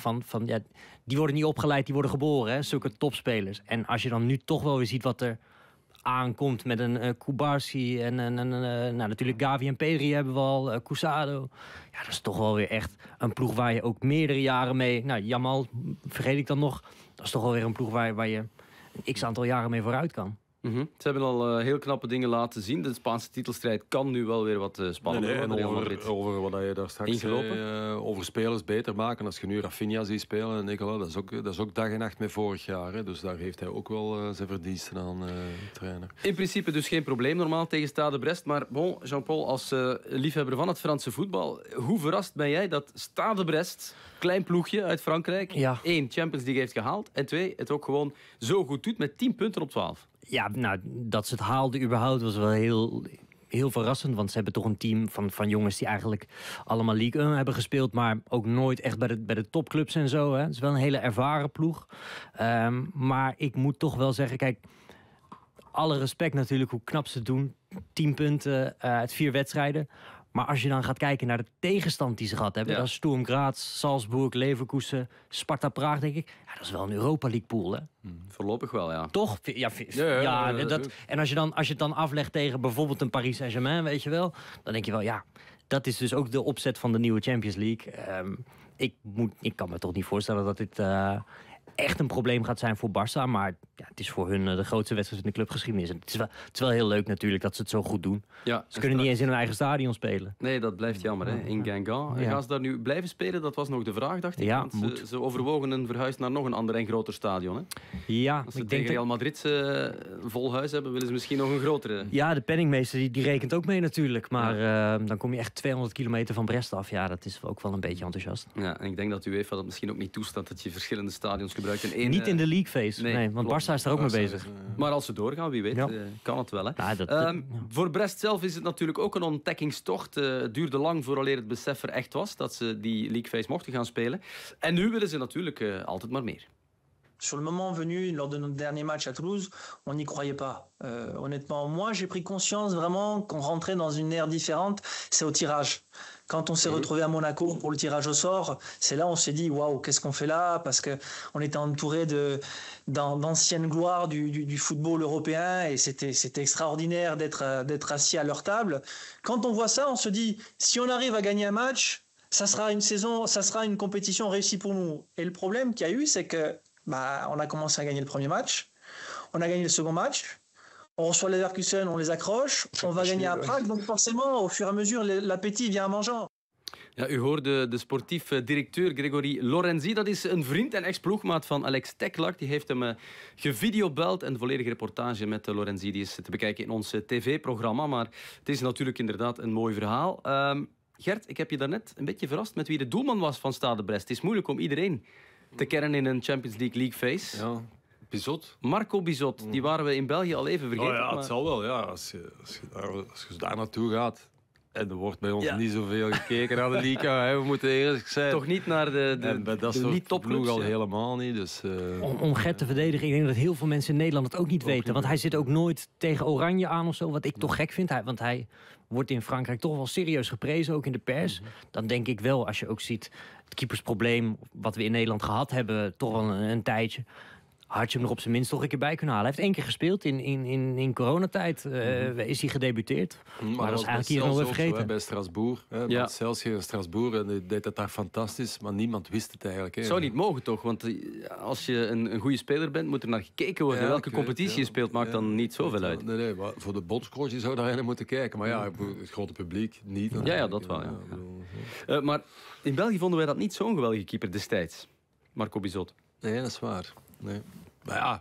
die worden niet opgeleid, die worden geboren. Hè? Zulke topspelers. En als je dan nu toch wel weer ziet wat er aankomt met een Kubarsi en natuurlijk Gavi en Pedri hebben we al, Cusado. Ja, dat is toch wel weer echt een ploeg waar je ook meerdere jaren mee... Nou, Jamal vergeet ik dan nog. Dat is toch wel weer een ploeg waar je een x-aantal jaren mee vooruit kan. Ze hebben al heel knappe dingen laten zien. De Spaanse titelstrijd kan nu wel weer wat spannender worden. En over wat je daar straks zei, over spelers beter maken. Als je nu Rafinha ziet spelen en Nicolas, dat is ook dag en nacht met vorig jaar. Hè. Dus daar heeft hij ook wel zijn verdiensten aan, trainer. In principe dus geen probleem normaal tegen Stade Brest. Maar bon, Jean-Paul, als liefhebber van het Franse voetbal, hoe verrast ben jij dat Stade Brest, klein ploegje uit Frankrijk, 1, Champions League heeft gehaald en 2, het ook gewoon zo goed doet met 10 punten op 12? Ja, nou, dat ze het haalden überhaupt was wel heel verrassend. Want ze hebben toch een team van jongens die eigenlijk allemaal Ligue 1 hebben gespeeld. Maar ook nooit echt bij de topclubs en zo. Hè. Het is wel een hele ervaren ploeg. Maar ik moet toch wel zeggen, kijk, alle respect natuurlijk hoe knap ze het doen. 10 punten uit 4 wedstrijden. Maar als je dan gaat kijken naar de tegenstand die ze gehad hebben... dat is Sturm Graz, Salzburg, Leverkusen, Sparta Praag, denk ik. Ja, dat is wel een Europa League pool, hè? Voorlopig wel, ja. Toch? En als je het dan aflegt tegen bijvoorbeeld een Paris Saint-Germain, weet je wel... dan denk je wel, ja, dat is dus ook de opzet van de nieuwe Champions League. Ik kan me toch niet voorstellen dat dit echt een probleem gaat zijn voor Barça. Maar ja, het is voor hun de grootste wedstrijd in de clubgeschiedenis. En het is wel heel leuk natuurlijk dat ze het zo goed doen. Ja, ze kunnen niet eens in hun eigen stadion spelen. Nee, dat blijft jammer, hè? In Guingamp. Gaan ze daar nu blijven spelen? Dat was nog de vraag, dacht ik. Ja, want ze overwogen een verhuis naar nog een ander en groter stadion, hè? Ja, als ze tegen Real Madrid vol huis hebben, willen ze misschien nog een grotere. Ja, de penningmeester die rekent ook mee natuurlijk. Maar dan kom je echt 200 kilometer van Brest af. Ja, dat is ook wel een beetje enthousiast. Ja, en ik denk dat UEFA dat misschien ook niet toestaat dat je verschillende stadions gebruikt. Niet in de league phase, nee, want Barça is daar ook mee bezig. Maar als ze doorgaan, wie weet, kan het wel. Hè? Voor Brest zelf is het natuurlijk ook een ontdekkingstocht. Het duurde lang vooraleer het besef er echt was dat ze die league phase mochten gaan spelen. En nu willen ze natuurlijk altijd maar meer. Sur le moment venu, lors de notre dernier match à Toulouse, on n'y croyait pas. Honnêtement, moi, j'ai pris conscience vraiment qu'on rentrait dans une ère différente. C'est au tirage. Quand on s'est retrouvé à Monaco pour le tirage au sort, c'est là on s'est dit waouh, qu'est-ce qu'on fait là? Parce que on était entouré d'anciennes gloires du football européen et c'était extraordinaire d'être assis à leur table. Quand on voit ça, on se dit si on arrive à gagner un match, ça sera une saison, ça sera une compétition réussie pour nous. Et le problème qu'il y a eu, c'est que on a commencé à gagner le premier match, on a gagné le second match. On reçoit les Leverkusen, on les accroche, on va gagner à Prague, donc forcément, au fur et à mesure, l'appétit vient en mangeant. Ja, u hoorde de sportief directeur Gregory Lorenzi. Dat is een vriend en ex-ploegmaat van Alex Teklak. Die heeft hem gevideobeld. En de volledige reportage met Lorenzi die is te bekijken in ons tv-programma. Maar het is natuurlijk inderdaad een mooi verhaal. Gert, ik heb je daarnet een beetje verrast met wie de doelman was van Stade Brest. Het is moeilijk om iedereen te kennen in een Champions League face. Ja, Bizot. Marco Bizot, die waren we in België al even vergeten. Oh ja, maar... het zal wel. Ja. Als je daar naartoe gaat... En er wordt bij ons niet zoveel gekeken naar de Liga. We moeten eerlijk zijn. Toch niet naar de niet-topclubs al helemaal niet. Dus, Om Gert te verdedigen, ik denk dat heel veel mensen in Nederland het ook niet weten. Want hij zit ook nooit tegen Oranje aan of zo. Wat ik toch gek vind. Want hij wordt in Frankrijk toch wel serieus geprezen, ook in de pers. Dan denk ik wel, als je ook ziet het keepersprobleem... wat we in Nederland gehad hebben, toch al een tijdje... had je hem er op zijn minst toch een keer bij kunnen halen. Hij heeft 1 keer gespeeld in coronatijd. Is hij gedebuteerd. Maar dat is eigenlijk hier nog even vergeten. Bij Strasbourg. Bij Celsius in Strasbourg. En die deed het daar fantastisch. Maar niemand wist het eigenlijk. Het zou niet mogen toch? Want als je een goede speler bent, moet er naar gekeken worden. Welke competitie je speelt, maakt dan niet zoveel uit. Nee, maar voor de bondscoach zou daar eigenlijk moeten kijken. Maar ja, het grote publiek niet. Ja, dat wel. Ja. Maar in België vonden wij dat niet zo'n geweldige keeper destijds. Marco Bizot. Nee, dat is waar. Nee. Maar ja,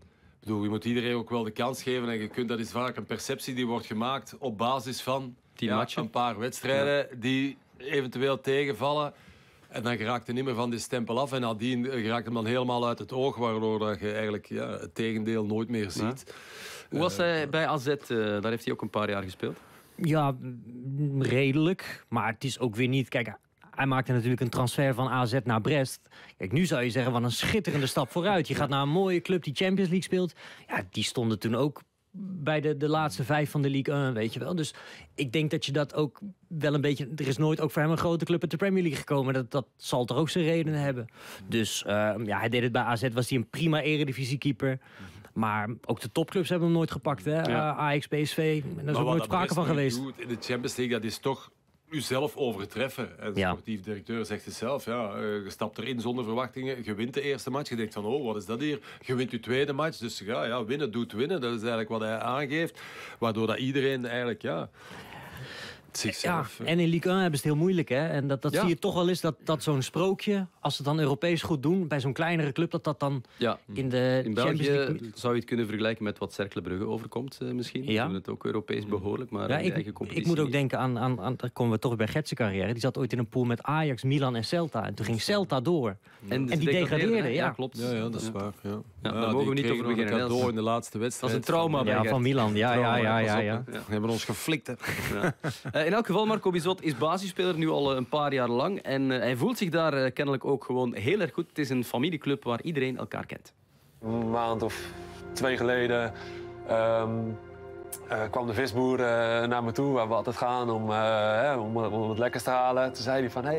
je moet iedereen ook wel de kans geven. En dat is vaak een perceptie die wordt gemaakt op basis van een paar wedstrijden die eventueel tegenvallen. En dan geraakt hij niet meer van die stempel af. En nadien geraakt hem dan helemaal uit het oog, waardoor dat je eigenlijk het tegendeel nooit meer ziet. Hoe was hij bij AZ? Daar heeft hij ook een paar jaar gespeeld. Ja, redelijk. Maar het is ook weer niet... Kijk, hij maakte natuurlijk een transfer van AZ naar Brest. Kijk, nu zou je zeggen, wat een schitterende stap vooruit. Je gaat naar een mooie club die Champions League speelt. Ja, die stonden toen ook bij de laatste 5 van de Ligue 1, weet je wel. Dus ik denk dat je dat ook wel een beetje... Er is nooit ook voor hem een grote club uit de Premier League gekomen. Dat zal toch ook zijn redenen hebben. Dus hij deed het bij AZ, was hij een prima eredivisiekieper. Maar ook de topclubs hebben hem nooit gepakt. Hè? Ajax, PSV, daar is ook nooit sprake van geweest. In de Champions League, dat is toch... uzelf overtreffen. En de sportief directeur zegt het zelf. Ja, je stapt erin zonder verwachtingen. Je wint de eerste match. Je denkt van, oh, wat is dat hier? Je wint je tweede match. Dus ja, winnen doet winnen. Dat is eigenlijk wat hij aangeeft. Waardoor dat iedereen eigenlijk, zichzelf... Ja, en in Ligue 1 hebben ze het heel moeilijk, hè? En dat zie je toch wel eens, dat zo'n sprookje... als ze het dan Europees goed doen, bij zo'n kleinere club... dat dan in België zou je het kunnen vergelijken met wat Cercle Brugge overkomt, misschien. Die doen het ook Europees behoorlijk, maar in de eigen competitie... Ik moet ook denken aan daar komen we toch bij Gert's carrière. Die zat ooit in een pool met Ajax, Milan en Celta. En toen ging Celta door. En die degradeerde, ja. Klopt. Ja, dat is waar. Ja. Daar mogen we niet over beginnen. Door in de laatste wedstrijd. Dat is een trauma bij van Milan. Ja. We hebben ons geflikt, hè. In elk geval, Marco Bizot is basisspeler nu al een paar jaar lang. En hij voelt zich daar kennelijk ook gewoon heel erg goed. Het is een familieclub waar iedereen elkaar kent. Een maand of 2 geleden kwam de visboer naar me toe, waar we altijd gaan om het lekkers te halen. Toen zei hij van,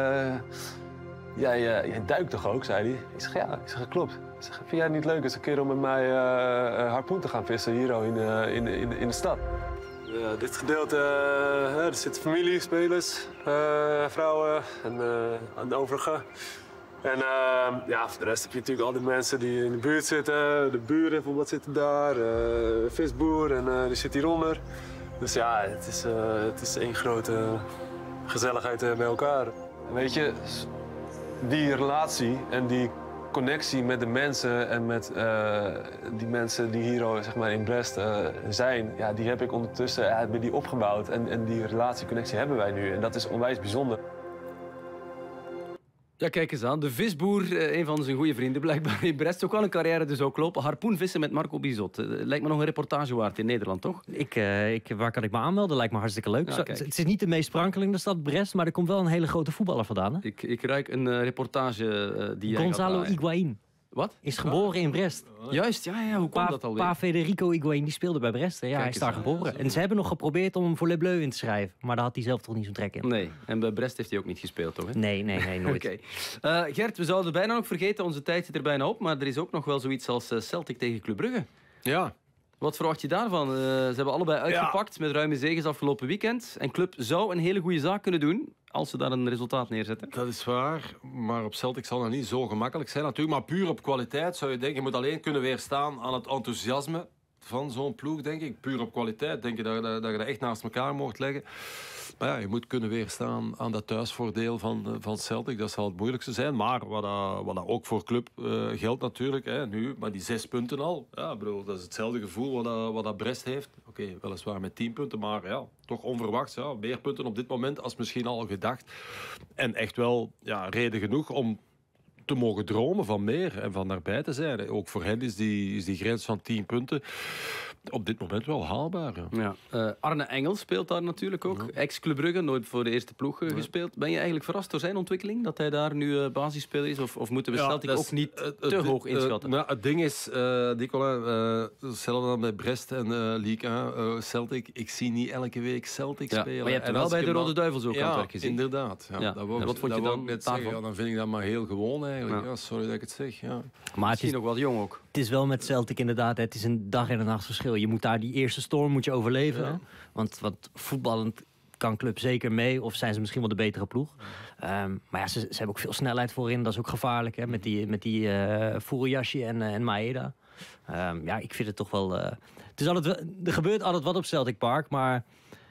jij duikt toch ook, zei hij. Ik zeg, ja. Ik zeg, klopt. Ik zeg, vind jij het niet leuk eens een keer om met mij harpoen te gaan vissen hier in de stad? Dit gedeelte, er zitten familie, spelers, vrouwen en de overige. En voor de rest heb je natuurlijk al die mensen die in de buurt zitten. De buren bijvoorbeeld zitten daar, visboer en die zit hieronder. Dus ja, het is één grote gezelligheid bij elkaar. Weet je, die relatie en die connectie met de mensen en met die mensen die hier zeg maar, in Brest zijn, die heb ik ondertussen die opgebouwd. En die relatieconnectie hebben wij nu. En dat is onwijs bijzonder. Ja, kijk eens aan. De visboer, een van zijn goede vrienden blijkbaar in Brest. Ook wel een carrière dus ook lopen. Harpoenvissen met Marco Bizot. Lijkt me nog een reportage waard in Nederland, toch? Waar kan ik me aanmelden? Lijkt me hartstikke leuk. Ja, het is niet de meest sprankelende stad Brest, maar er komt wel een hele grote voetballer vandaan. Hè? Ik ruik een reportage die Gonzalo Higuaín. Wat? Is geboren in Brest. Juist, ja. Hoe kwam dat alweer? Pa Federico Higuaín, die speelde bij Brest. Ja, hij is daar geboren. En ze hebben nog geprobeerd om hem voor Le Bleu in te schrijven. Maar daar had hij zelf toch niet zo'n trek in. Nee, en bij Brest heeft hij ook niet gespeeld, toch? Hè? Nee, nooit. Oké. Gert, we zouden bijna nog vergeten. Onze tijd zit er bijna op. Maar er is ook nog wel zoiets als Celtic tegen Club Brugge. Ja. Wat verwacht je daarvan? Ze hebben allebei uitgepakt met ruime zegens afgelopen weekend. En Club zou een hele goede zaak kunnen doen als ze daar een resultaat neerzetten. Dat is waar, maar op Celtic zal het niet zo gemakkelijk zijn natuurlijk. Maar puur op kwaliteit zou je denken, je moet alleen kunnen weerstaan aan het enthousiasme van zo'n ploeg, denk ik. Puur op kwaliteit. Denk je dat je dat echt naast elkaar mocht leggen. Maar ja, je moet kunnen weerstaan aan dat thuisvoordeel van Celtic. Dat zal het moeilijkste zijn. Maar wat dat ook voor club geldt natuurlijk. Hè, nu, maar die 6 punten al. Ja, bedoel, dat is hetzelfde gevoel wat dat Brest heeft. Oké, weliswaar met 10 punten. Maar ja, toch onverwachts. Ja, meer punten op dit moment als misschien al gedacht. En echt wel reden genoeg om te mogen dromen van meer en van daarbij te zijn. Ook voor hen is die grens van 10 punten op dit moment wel haalbaar. Ja. Ja. Arne Engels speelt daar natuurlijk ook. Ja. Ex-Club Brugge, nooit voor de eerste ploeg gespeeld. Ben je eigenlijk verrast door zijn ontwikkeling? Dat hij daar nu basisspeler is? Of moeten we Celtic ook niet te hoog inschatten? Het ding is, Nicola, hetzelfde dan bij Brest en Ligue 1, Celtic. Ik zie niet elke week Celtic spelen. Maar je hebt er wel bij de Rode Duivels ook aan het werk gezien. Inderdaad. Ja. En wat vond je dan net zeggen? Dan vind ik dat maar heel gewoon eigenlijk. Ja, sorry dat ik het zeg. Ja. Maar het is nog wat jong ook. Het is wel met Celtic inderdaad. Het is een dag en een nacht verschil. Je moet daar die eerste storm moet je overleven. Ja. Want voetballend kan club zeker mee. Of zijn ze misschien wel de betere ploeg. Maar ja, ze hebben ook veel snelheid voorin. Dat is ook gevaarlijk. Hè? Met die Furuyashi en Maeda. Ja, ik vind het toch wel... er gebeurt altijd wat op Celtic Park. Maar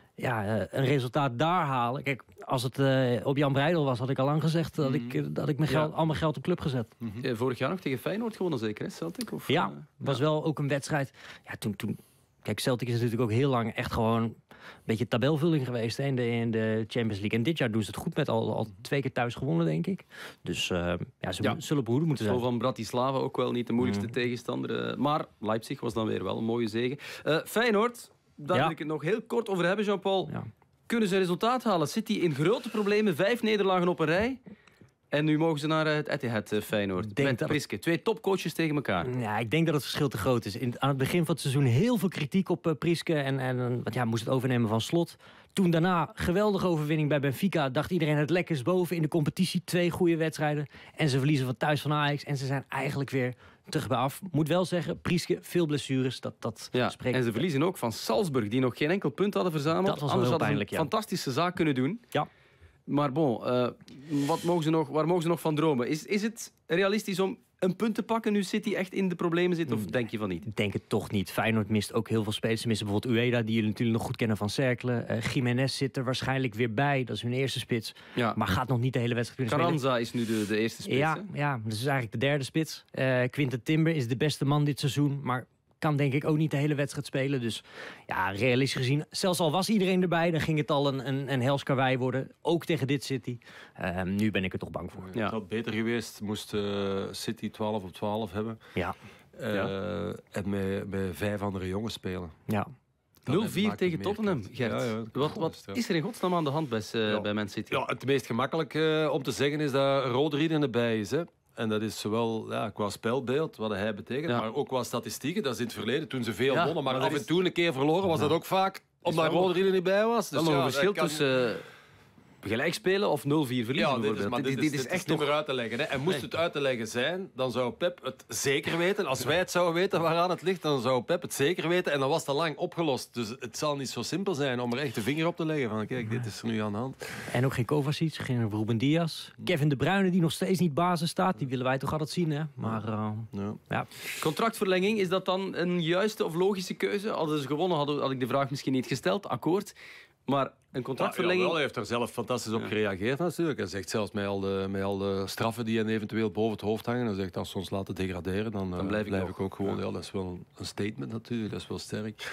ja, een resultaat daar halen. Kijk, als het op Jan Breidel was, had ik al lang gezegd dat ik mijn al mijn geld op club gezet. Vorig jaar nog tegen Feyenoord gewonnen zeker, hè, Celtic? Of, ja, was wel ook een wedstrijd. Ja, toen kijk, Celtic is natuurlijk ook heel lang echt gewoon een beetje tabelvulling geweest hè, in de Champions League. En dit jaar doen ze het goed met al 2 keer thuis gewonnen, denk ik. Dus ze zullen op hoede moeten zijn. Zo van Bratislava ook wel niet de moeilijkste tegenstander. Maar Leipzig was dan weer wel een mooie zege. Feyenoord, daar wil ik het nog heel kort over hebben, Jean-Paul. Ja. Kunnen ze resultaat halen? City in grote problemen, 5 nederlagen op een rij. En nu mogen ze naar het Etihad Feyenoord. Met Priske. 2 topcoaches tegen elkaar. Ja, ik denk dat het verschil te groot is. Aan het begin van het seizoen heel veel kritiek op Priske. Want ja, moest het overnemen van Slot. Toen daarna geweldige overwinning bij Benfica. Dacht iedereen het lekkers boven in de competitie. 2 goede wedstrijden. En ze verliezen van thuis van Ajax. En ze zijn eigenlijk weer terug bij af. Moet wel zeggen, Priske, veel blessures. Dat spreekt. En ze verliezen ook van Salzburg. Die nog geen enkel punt hadden verzameld. Dat was anders hadden ze een fantastische zaak kunnen doen. Ja. Maar bon, waar mogen ze nog van dromen? Is het realistisch om een punt te pakken nu City echt in de problemen zit? Of denk je van niet? Ik denk het toch niet. Feyenoord mist ook heel veel spelers. Ze missen bijvoorbeeld Ueda, die jullie natuurlijk nog goed kennen van Cercle. Jiménez zit er waarschijnlijk weer bij. Dat is hun eerste spits. Ja. Maar gaat nog niet de hele wedstrijd kunnen spelen. Carranza is nu de eerste spits. Ja, dat is eigenlijk de 3e spits. Quinten Timber is de beste man dit seizoen. Maar kan denk ik ook niet de hele wedstrijd spelen. Dus ja, realistisch gezien, zelfs al was iedereen erbij, dan ging het al een hels karwei worden. Ook tegen dit City. Nu ben ik er toch bang voor. Ja. Het had beter geweest, moest City 12 op 12 hebben. Ja. En met 5 andere jongens spelen. Ja. 0-4 tegen Tottenham, Gert. Ja, wat is er in godsnaam aan de hand bij Man City? Ja, het meest gemakkelijk om te zeggen is dat Rodri erbij is, hè. En dat is zowel qua spelbeeld, wat hij betekent, maar ook qua statistieken. Dat is in het verliezen, toen ze veel wonnen, maar af en toe een keer verloren, was dat ook vaak omdat Rodri er niet bij was. Dus een verschil tussen gelijk spelen of 0-4 verliezen. Ja, dit is echt niet meer uit te leggen. Hè. En moest het uit te leggen zijn, dan zou Pep het zeker weten. Als wij het zouden weten waaraan het ligt, dan zou Pep het zeker weten. En dan was het al lang opgelost. Dus het zal niet zo simpel zijn om er echt de vinger op te leggen. Van kijk, dit is er nu aan de hand. En ook geen Kovacic, geen Ruben Dias. Kevin De Bruyne, die nog steeds niet basis staat. Die willen wij toch altijd zien, hè? Maar ja. Contractverlenging, is dat dan een juiste of logische keuze? Hadden ze gewonnen, had ik de vraag misschien niet gesteld. Akkoord. Maar een contractverlenging... Hij heeft er zelf fantastisch op gereageerd natuurlijk. Hij zegt zelfs met al de straffen die hem eventueel boven het hoofd hangen. Hij zegt als ze ons laten degraderen, dan blijf ik ook gewoon. Ja, dat is wel een statement natuurlijk. Dat is wel sterk.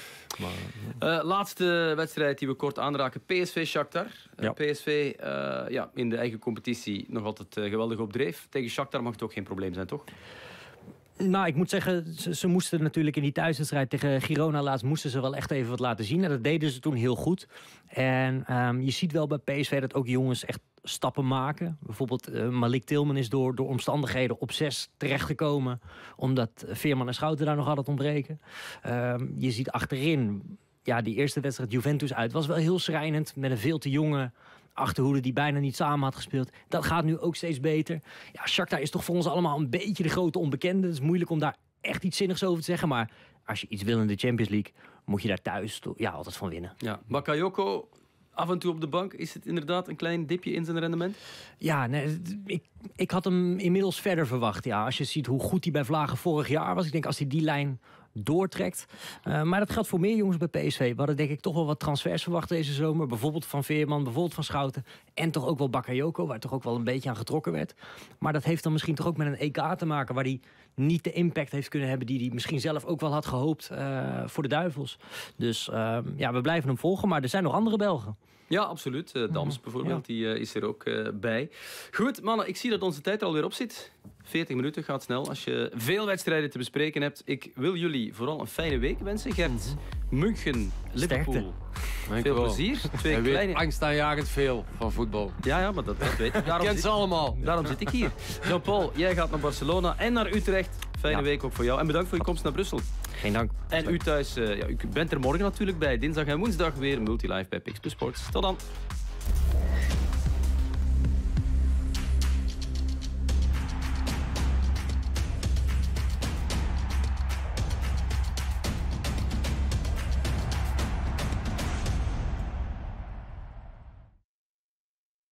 Okay. Laatste wedstrijd die we kort aanraken. PSV-Shakhtar. PSV in de eigen competitie nog altijd geweldig op dreef. Tegen Shakhtar mag het ook geen probleem zijn, toch? Nou, ik moet zeggen, ze moesten natuurlijk in die thuiswedstrijd tegen Girona laatst moesten ze wel echt even wat laten zien. En dat deden ze toen heel goed. En je ziet wel bij PSV dat ook jongens echt stappen maken. Bijvoorbeeld Malik Tillman is door omstandigheden op 6 terechtgekomen. Omdat Veerman en Schouten daar nog hadden ontbreken. Je ziet achterin, die eerste wedstrijd Juventus uit was wel heel schrijnend. Met een veel te jonge achterhoede die bijna niet samen had gespeeld. Dat gaat nu ook steeds beter. Ja, Shakhtar is toch voor ons allemaal een beetje de grote onbekende. Het is moeilijk om daar echt iets zinnigs over te zeggen. Maar als je iets wil in de Champions League, moet je daar thuis altijd van winnen. Ja, Bakayoko af en toe op de bank. Is het inderdaad een klein dipje in zijn rendement? Ja, nee, ik had hem inmiddels verder verwacht. Ja, als je ziet hoe goed hij bij Vlagen vorig jaar was. Ik denk als hij die lijn doortrekt. Maar dat geldt voor meer jongens bij PSV. We hadden denk ik toch wel wat transfers verwacht deze zomer. Bijvoorbeeld van Veerman, bijvoorbeeld van Schouten. En toch ook wel Bakayoko, waar toch ook wel een beetje aan getrokken werd. Maar dat heeft dan misschien toch ook met een EK te maken, waar hij niet de impact heeft kunnen hebben die hij misschien zelf ook wel had gehoopt voor de Duivels. Dus we blijven hem volgen, maar er zijn nog andere Belgen. Ja, absoluut. Dams bijvoorbeeld, die is er ook bij. Goed, mannen, ik zie dat onze tijd er alweer op zit. 40 minuten, gaat snel. Als je veel wedstrijden te bespreken hebt. Ik wil jullie vooral een fijne week wensen. Gert, München, Liverpool. Veel plezier. Hij weet angstaanjagend veel van voetbal. Ja, maar dat weet ik. Kent ze allemaal. Daarom zit ik hier. Jean-Paul, jij gaat naar Barcelona en naar Utrecht. Fijne week ook voor jou. En bedankt voor je komst naar Brussel. Geen dank. En u thuis, u bent er morgen natuurlijk bij. Dinsdag en woensdag weer Multilive bij Pix Plus Sports. Tot dan.